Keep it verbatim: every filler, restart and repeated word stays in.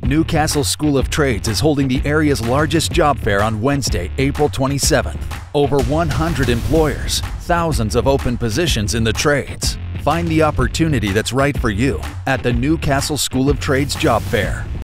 Newcastle School of Trades is holding the area's largest job fair on Wednesday, April twenty-seventh. Over one hundred employers, thousands of open positions in the trades. Find the opportunity that's right for you at the Newcastle School of Trades Job Fair.